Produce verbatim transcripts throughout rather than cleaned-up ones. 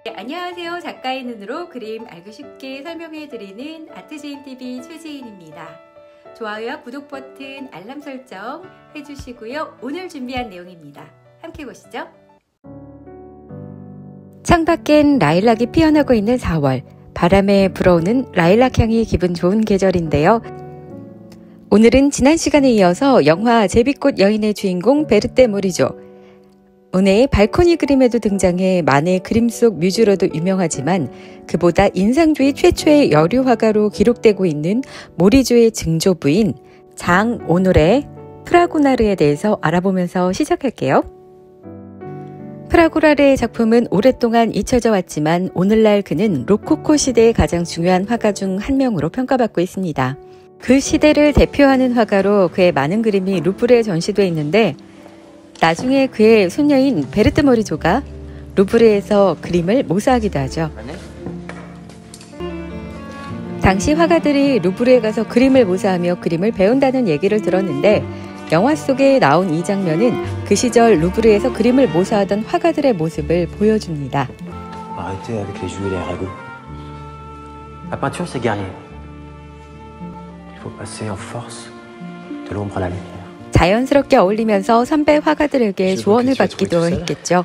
네, 안녕하세요. 작가의 눈으로 그림 알기 쉽게 설명해드리는 아트지인티비 최지인입니다. 좋아요와 구독 버튼, 알람 설정 해주시고요. 오늘 준비한 내용입니다. 함께 보시죠. 창밖엔 라일락이 피어나고 있는 사월, 바람에 불어오는 라일락 향이 기분 좋은 계절인데요. 오늘은 지난 시간에 이어서 영화 제비꽃 여인의 주인공 베르테 모리조, 모네의 발코니 그림에도 등장해 만의 그림 속 뮤즈로도 유명하지만 그보다 인상주의 최초의 여류 화가로 기록되고 있는 모리조의 증조부인 장 오노레 프라고나르에 대해서 알아보면서 시작할게요. 프라고나르의 작품은 오랫동안 잊혀져 왔지만 오늘날 그는 로코코 시대의 가장 중요한 화가 중 한 명으로 평가받고 있습니다. 그 시대를 대표하는 화가로 그의 많은 그림이 루브르에 전시되어 있는데 나중에 그의 손녀인 베르테 모리조가 루브르에서 그림을 모사하기도 하죠. 당시 화가들이 루브르에 가서 그림을 모사하며 그림을 배운다는 얘기를 들었는데 영화 속에 나온 이 장면은 그 시절 루브르에서 그림을 모사하던 화가들의 모습을 보여줍니다. Arrêtez avec les jouets et les ragots. La peinture c'est guerrier. Il faut passer en force de l'ombre à la lumière. 자연스럽게 어울리면서 선배 화가들에게 조언을 받기도 했겠죠.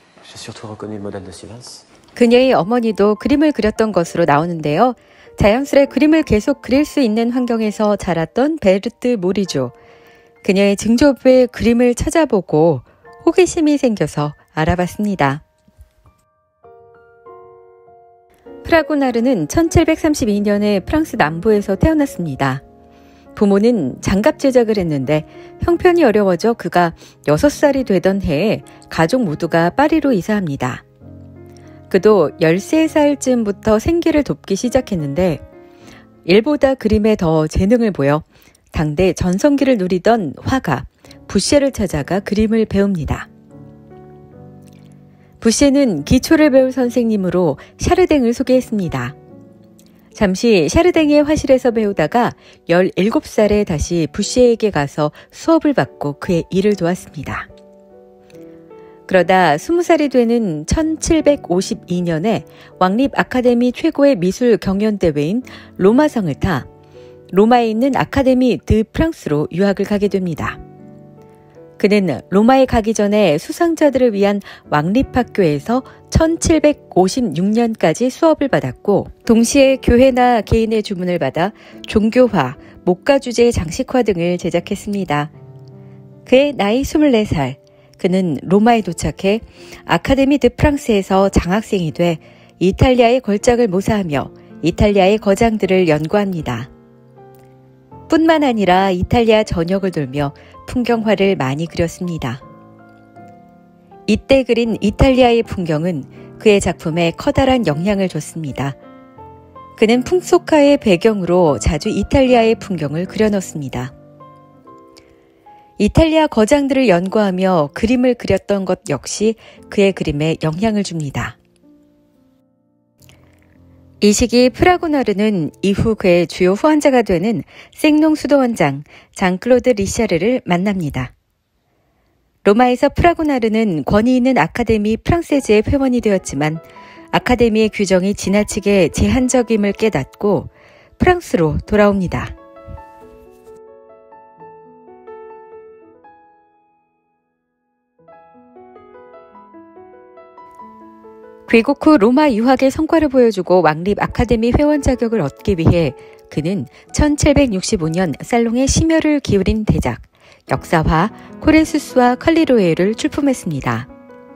그녀의 어머니도 그림을 그렸던 것으로 나오는데요. 자연스레 그림을 계속 그릴 수 있는 환경에서 자랐던 베르테 모리조. 그녀의 증조부의 그림을 찾아보고 호기심이 생겨서 알아봤습니다. 프라고나르는 천칠백삼십이 년에 프랑스 남부에서 태어났습니다. 부모는 장갑 제작을 했는데 형편이 어려워져 그가 여섯 살이 되던 해에 가족 모두가 파리로 이사합니다. 그도 열세 살쯤부터 생계를 돕기 시작했는데 일보다 그림에 더 재능을 보여 당대 전성기를 누리던 화가 부셰를 찾아가 그림을 배웁니다. 부셰는 기초를 배울 선생님으로 샤르댕을 소개했습니다. 잠시 샤르댕의 화실에서 배우다가 열일곱 살에 다시 부셰에게 가서 수업을 받고 그의 일을 도왔습니다. 그러다 스무 살이 되는 천칠백오십이 년에 왕립 아카데미 최고의 미술 경연대회인 로마상을 타 로마에 있는 아카데미 드 프랑스로 유학을 가게 됩니다. 그는 로마에 가기 전에 수상자들을 위한 왕립학교에서 천칠백오십육 년까지 수업을 받았고 동시에 교회나 개인의 주문을 받아 종교화, 목가주제 장식화 등을 제작했습니다. 그의 나이 스물네 살, 그는 로마에 도착해 아카데미 드 프랑스에서 장학생이 돼 이탈리아의 걸작을 모사하며 이탈리아의 거장들을 연구합니다. 뿐만 아니라 이탈리아 전역을 돌며 풍경화를 많이 그렸습니다. 이때 그린 이탈리아의 풍경은 그의 작품에 커다란 영향을 줬습니다. 그는 풍속화의 배경으로 자주 이탈리아의 풍경을 그려넣습니다. 이탈리아 거장들을 연구하며 그림을 그렸던 것 역시 그의 그림에 영향을 줍니다. 이 시기 프라고나르는 이후 그의 주요 후원자가 되는 생농 수도원장 장클로드 리샤르를 만납니다. 로마에서 프라고나르는 권위 있는 아카데미 프랑세즈의 회원이 되었지만 아카데미의 규정이 지나치게 제한적임을 깨닫고 프랑스로 돌아옵니다. 귀국 후 로마 유학의 성과를 보여주고 왕립 아카데미 회원 자격을 얻기 위해 그는 천칠백육십오 년 살롱에 심혈을 기울인 대작, 역사화 코레수스와 칼리로에를 출품했습니다.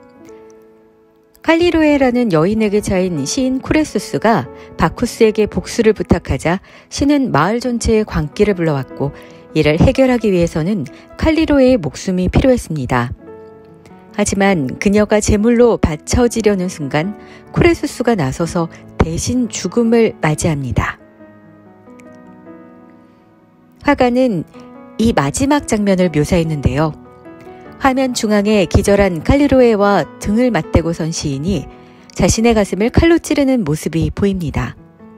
칼리로에라는 여인에게 차인 시인 코레수스가 바쿠스에게 복수를 부탁하자 신은 마을 전체에 광기를 불러왔고 이를 해결하기 위해서는 칼리로에의 목숨이 필요했습니다. 하지만 그녀가 제물로 바쳐지려는 순간 코레수스가 나서서 대신 죽음을 맞이합니다. 화가는 이 마지막 장면을 묘사했는데요. 화면 중앙에 기절한 칼리로에와 등을 맞대고 선 시인이 자신의 가슴을 칼로 찌르는 모습이 보입니다.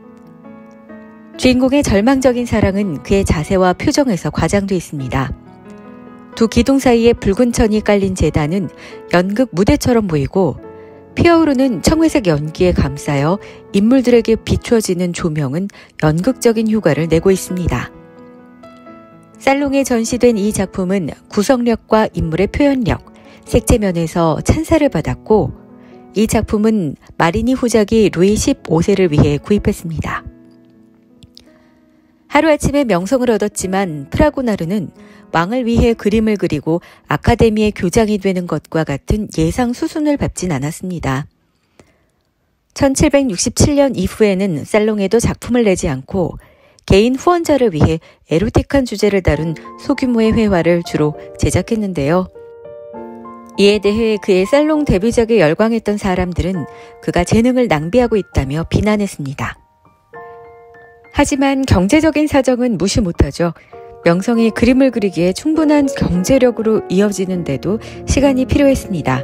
주인공의 절망적인 사랑은 그의 자세와 표정에서 과장돼 있습니다. 두 기둥 사이에 붉은 천이 깔린 제단은 연극 무대처럼 보이고 피어오르는 청회색 연기에 감싸여 인물들에게 비추어지는 조명은 연극적인 효과를 내고 있습니다. 살롱에 전시된 이 작품은 구성력과 인물의 표현력, 색채면에서 찬사를 받았고 이 작품은 마리니 후작이 루이 십오 세를 위해 구입했습니다. 하루아침에 명성을 얻었지만 프라고나르는 왕을 위해 그림을 그리고 아카데미의 교장이 되는 것과 같은 예상 수순을 밟진 않았습니다. 천칠백육십칠 년 이후에는 살롱에도 작품을 내지 않고 개인 후원자를 위해 에로틱한 주제를 다룬 소규모의 회화를 주로 제작했는데요. 이에 대해 그의 살롱 데뷔작에 열광했던 사람들은 그가 재능을 낭비하고 있다며 비난했습니다. 하지만 경제적인 사정은 무시 못하죠. 명성이 그림을 그리기에 충분한 경제력으로 이어지는데도 시간이 필요했습니다.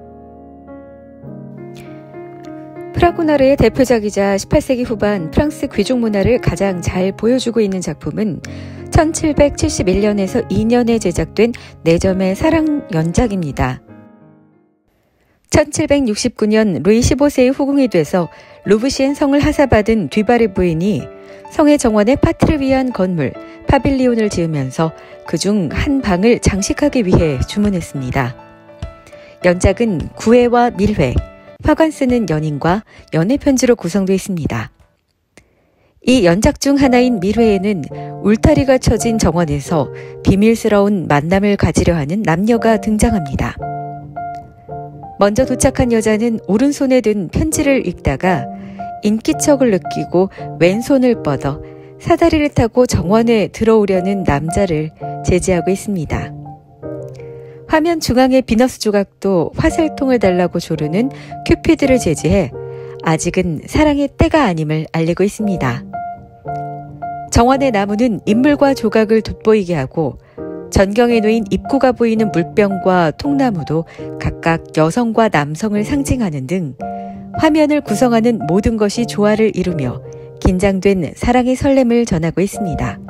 프라고나르의 대표작이자 십팔 세기 후반 프랑스 귀족 문화를 가장 잘 보여주고 있는 작품은 천칠백칠십일 년에서 이 년에 제작된 네 점의 사랑 연작입니다. 천칠백육십구 년 루이 십오 세의 후궁이 돼서 루브시엔 성을 하사받은 듀바리 부인이 성의 정원에 파티를 위한 건물 파빌리온을 지으면서 그중 한 방을 장식하기 위해 주문했습니다. 연작은 구회와 밀회, 화관 쓰는 연인과 연애 편지로 구성되어 있습니다. 이 연작 중 하나인 밀회에는 울타리가 쳐진 정원에서 비밀스러운 만남을 가지려 하는 남녀가 등장합니다. 먼저 도착한 여자는 오른손에 든 편지를 읽다가 인기척을 느끼고 왼손을 뻗어 사다리를 타고 정원에 들어오려는 남자를 제지하고 있습니다. 화면 중앙의 비너스 조각도 화살통을 달라고 조르는 큐피드를 제지해 아직은 사랑의 때가 아님을 알리고 있습니다. 정원의 나무는 인물과 조각을 돋보이게 하고 전경에 놓인 입구가 보이는 물병과 통나무도 각각 여성과 남성을 상징하는 등 화면을 구성하는 모든 것이 조화를 이루며 긴장된 사랑의 설렘을 전하고 있습니다.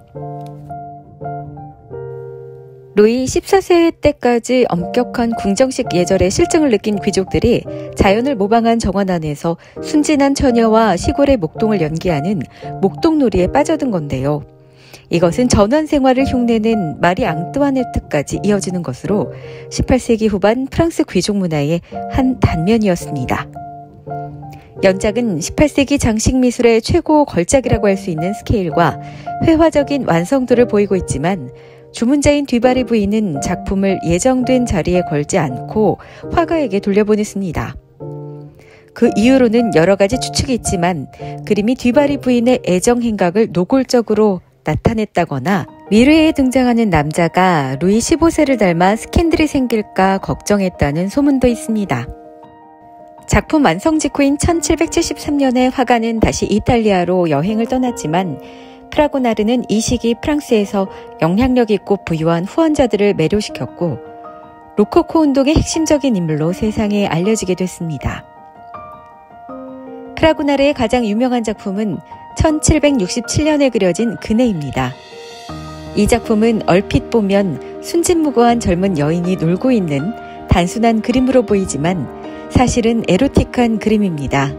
루이 십사 세 때까지 엄격한 궁정식 예절의 실증을 느낀 귀족들이 자연을 모방한 정원 안에서 순진한 처녀와 시골의 목동을 연기하는 목동놀이에 빠져든 건데요. 이것은 전원 생활을 흉내낸 마리 앙뚜아네트까지 이어지는 것으로 십팔 세기 후반 프랑스 귀족 문화의 한 단면이었습니다. 연작은 십팔 세기 장식 미술의 최고 걸작이라고 할 수 있는 스케일과 회화적인 완성도를 보이고 있지만 주문자인 듀바리 부인은 작품을 예정된 자리에 걸지 않고 화가에게 돌려보냈습니다. 그 이유로는 여러 가지 추측이 있지만 그림이 듀바리 부인의 애정 행각을 노골적으로 나타냈다거나 미르에 등장하는 남자가 루이 십오 세를 닮아 스캔들이 생길까 걱정했다는 소문도 있습니다. 작품 완성 직후인 천칠백칠십삼 년에 화가는 다시 이탈리아로 여행을 떠났지만 프라고나르는 이 시기 프랑스에서 영향력 있고 부유한 후원자들을 매료시켰고 로코코 운동의 핵심적인 인물로 세상에 알려지게 됐습니다. 프라고나르의 가장 유명한 작품은 천칠백육십칠 년에 그려진 그네입니다. 이 작품은 얼핏 보면 순진무구한 젊은 여인이 놀고 있는 단순한 그림으로 보이지만 사실은 에로틱한 그림입니다.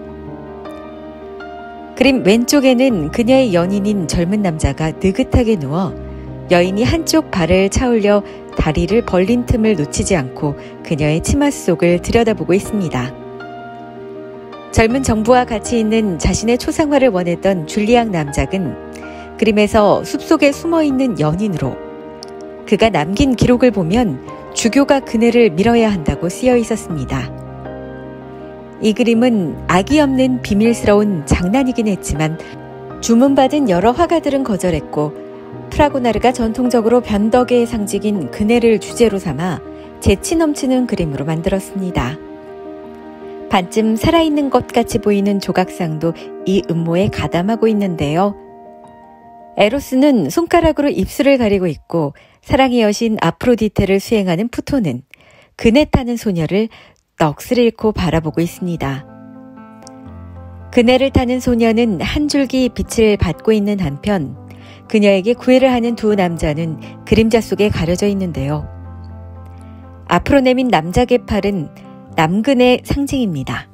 그림 왼쪽에는 그녀의 연인인 젊은 남자가 느긋하게 누워 여인이 한쪽 발을 차올려 다리를 벌린 틈을 놓치지 않고 그녀의 치마 속을 들여다보고 있습니다. 젊은 정부와 같이 있는 자신의 초상화를 원했던 줄리앙 남작은 그림에서 숲속에 숨어있는 연인으로 그가 남긴 기록을 보면 주교가 그네를 밀어야 한다고 쓰여 있었습니다. 이 그림은 악이 없는 비밀스러운 장난이긴 했지만 주문받은 여러 화가들은 거절했고 프라고나르가 전통적으로 변덕의 상징인 그네를 주제로 삼아 재치 넘치는 그림으로 만들었습니다. 반쯤 살아있는 것 같이 보이는 조각상도 이 음모에 가담하고 있는데요. 에로스는 손가락으로 입술을 가리고 있고 사랑의 여신 아프로디테를 수행하는 푸토는 그네 타는 소녀를 넋을 잃고 바라보고 있습니다. 그네를 타는 소녀는 한 줄기 빛을 받고 있는 한편 그녀에게 구애를 하는 두 남자는 그림자 속에 가려져 있는데요. 앞으로 내민 남작의 팔은 남근의 상징입니다.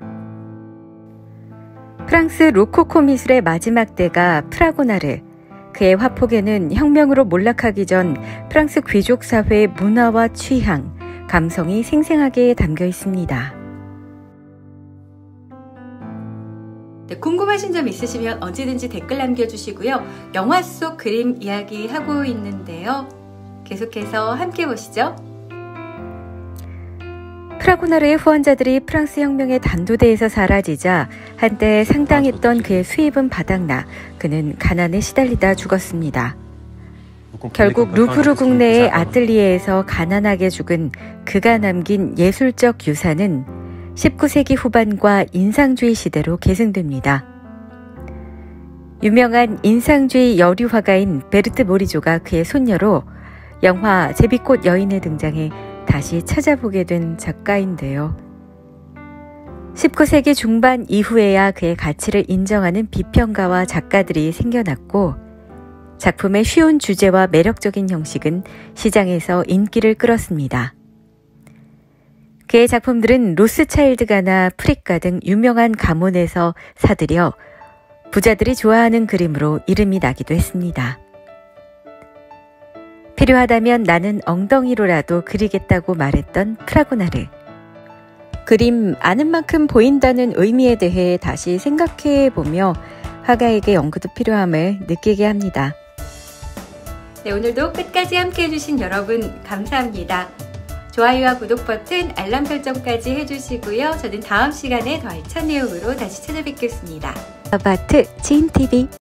프랑스 로코코 미술의 마지막 대가 프라고나르, 그의 화폭에는 혁명으로 몰락하기 전 프랑스 귀족 사회의 문화와 취향, 감성이 생생하게 담겨 있습니다. 네, 궁금하신 점 있으시면 언제든지 댓글 남겨주시고요. 영화 속 그림 이야기 하고 있는데요. 계속해서 함께 보시죠. 프라고나르의 후원자들이 프랑스 혁명의 단도대에서 사라지자 한때 상당했던 그의 수입은 바닥나 그는 가난에 시달리다 죽었습니다. 결국 루브르 국내의 아틀리에에서 가난하게 죽은 그가 남긴 예술적 유산은 십구 세기 후반과 인상주의 시대로 계승됩니다. 유명한 인상주의 여류 화가인 베르트 모리조가 그의 손녀로 영화 제비꽃 여인에 등장해 다시 찾아보게 된 작가인데요. 십구 세기 중반 이후에야 그의 가치를 인정하는 비평가와 작가들이 생겨났고 작품의 쉬운 주제와 매력적인 형식은 시장에서 인기를 끌었습니다. 그의 작품들은 로스차일드가나 프리카 등 유명한 가문에서 사들여 부자들이 좋아하는 그림으로 이름이 나기도 했습니다. 필요하다면 나는 엉덩이로라도 그리겠다고 말했던 프라고나르. 그림 아는 만큼 보인다는 의미에 대해 다시 생각해보며 화가에게 연구도 필요함을 느끼게 합니다. 네, 오늘도 끝까지 함께 해주신 여러분 감사합니다. 좋아요와 구독 버튼, 알람 설정까지 해주시고요. 저는 다음 시간에 더 알찬 내용으로 다시 찾아뵙겠습니다. 아바트 지인티비